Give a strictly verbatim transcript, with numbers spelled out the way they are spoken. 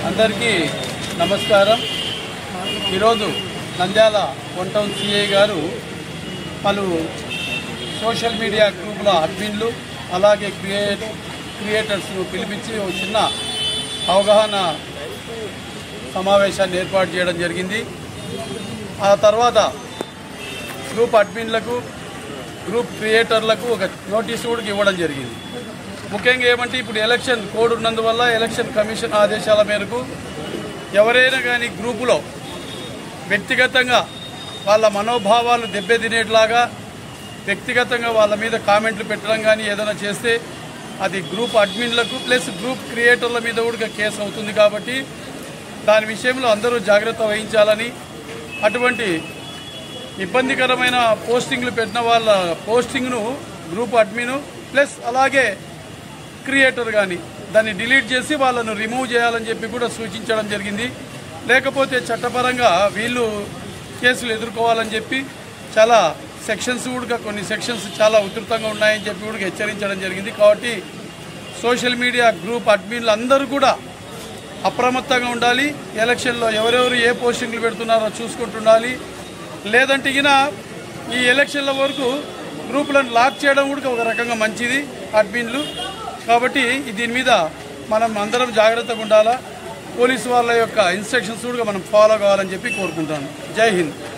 అందరికీ నమస్కారం। ఈరోజు నంద్యాల వన్ టౌన్ సిఐ గారు పలు సోషల్ మీడియా గ్రూపుల అడ్మిన్లు అలాగే క్రియేట్ క్రియేటర్స్ను పిలిపించి ఒక చిన్న అవగాహన సమావేశాన్ని ఏర్పాటు చేయడం జరిగింది। ఆ తర్వాత గ్రూప్ అడ్మిన్లకు గ్రూప్ క్రియేటర్లకు ఒక నోటీసు కూడా ఇవ్వడం జరిగింది। ముఖ్యంగా ఏమంటే ఇప్పుడు ఎలక్షన్ కోడ్ ఉన్నందువల్ల ఎలక్షన్ కమిషన్ ఆదేశాల మేరకు ఎవరైనా కానీ గ్రూపులో వ్యక్తిగతంగా వాళ్ళ మనోభావాలు దెబ్బతినేట్లాగా వ్యక్తిగతంగా వాళ్ళ మీద కామెంట్లు పెట్టడం కానీ ఏదైనా చేస్తే అది గ్రూప్ అడ్మిన్లకు ప్లస్ గ్రూప్ క్రియేటర్ల మీద కూడా కేసు అవుతుంది। కాబట్టి దాని విషయంలో అందరూ జాగ్రత్త వహించాలని, అటువంటి ఇబ్బందికరమైన పోస్టింగ్లు పెట్టిన వాళ్ళ పోస్టింగ్ను గ్రూప్ అడ్మిన్ ప్లస్ అలాగే క్రియేటర్ కానీ దాన్ని డిలీట్ చేసి వాళ్ళను రిమూవ్ చేయాలని చెప్పి కూడా సూచించడం జరిగింది। లేకపోతే చట్టపరంగా వీళ్ళు కేసులు ఎదుర్కోవాలని చెప్పి చాలా సెక్షన్స్ కూడా కొన్ని సెక్షన్స్ చాలా ఉధృతంగా ఉన్నాయని చెప్పి కూడా హెచ్చరించడం జరిగింది। కాబట్టి సోషల్ మీడియా గ్రూప్ అడ్మిన్లు అందరూ కూడా అప్రమత్తంగా ఉండాలి। ఎలక్షన్లో ఎవరెవరు ఏ పోస్టింగ్లు పెడుతున్నారో చూసుకుంటుండాలి। లేదంటే గిన ఈ ఎలక్షన్ల వరకు గ్రూపులను లాక్ చేయడం కూడా ఒక రకంగా మంచిది అడ్మిన్లు। కాబట్టి దీని మీద మనం అందరం జాగ్రత్తగా ఉండాలా। పోలీసు వాళ్ళ యొక్క ఇన్స్ట్రక్షన్స్ కూడా మనం ఫాలో కావాలని చెప్పి కోరుకుంటాను। జై హింద్।